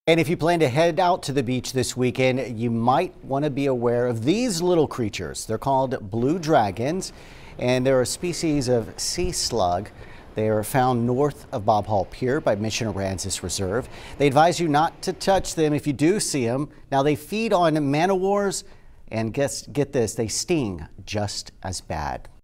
And if you plan to head out to the beach this weekend, you might want to be aware of these little creatures. They're called blue dragons, and they're a species of sea slug. They are found north of Bob Hall Pier by Mission Aransas Reserve. They advise you not to touch them if you do see them. Now, they feed on man-o-wars, and get this, they sting just as bad.